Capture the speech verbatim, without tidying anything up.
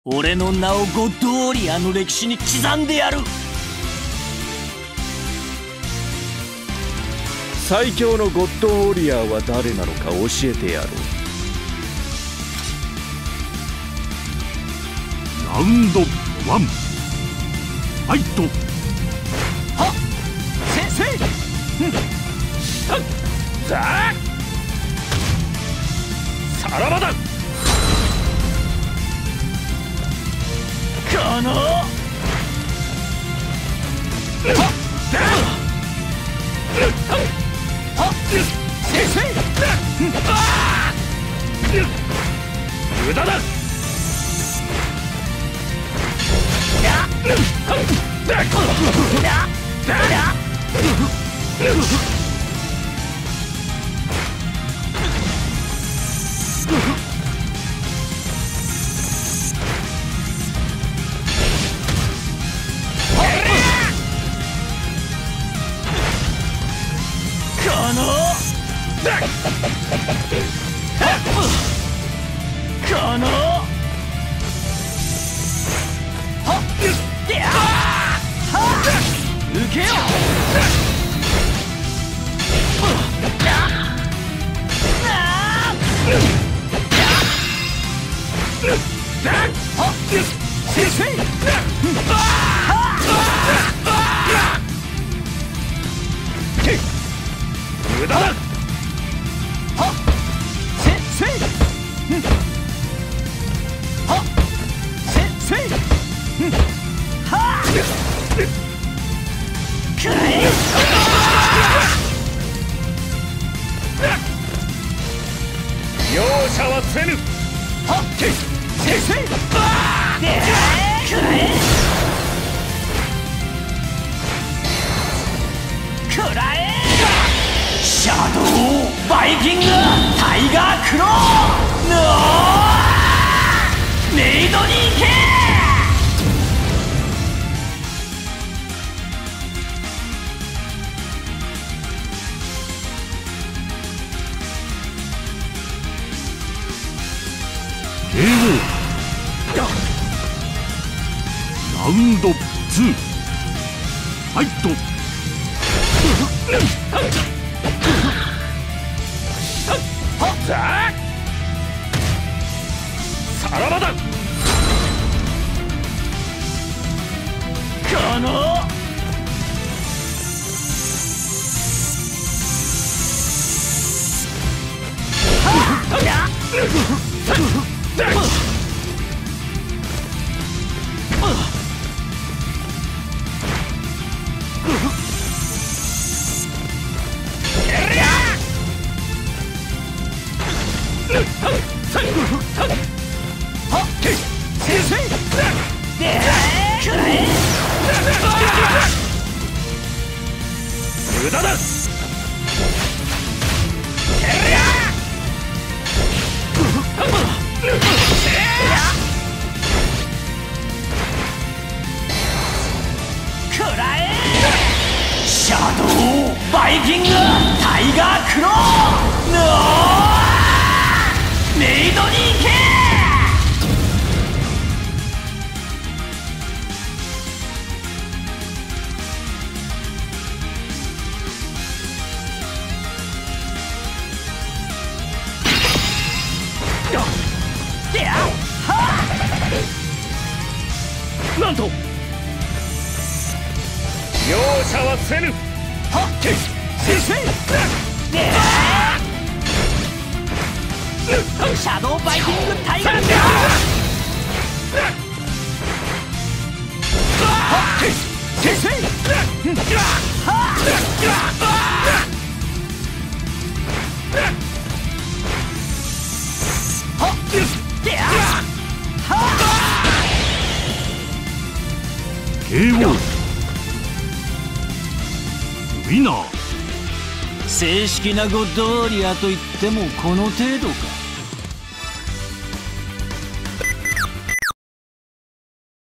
俺の名をゴッドウォリアーの歴史に刻んでやる。 最強のゴッドウォリアーは誰なのか教えてやろう。 ラウンドワン、ファイト。 はっ先生、 さあさらばだ。 このはっだはっ先生、 無駄だ。 この受けよ先生、 無駄だ。 はっ先生、はっ先生、はっくらえ。 容赦はせぬ。 はっ先生、でくらえくらえ。シャドウバイキングタイガークローのメイドに行け。 ケーオー。 ラウンドツー、ファイト。 さあさらばだ。 この無駄だ。 くらえ。シャドウバイキングタイガークローのメイドに行け。 なんと容赦はせぬ。 はっ先生、シャドウバイキングタイガークローはっ先生、 ケーオー。ウィナー。 正式なゴッドウォリアーといってもこの程度か。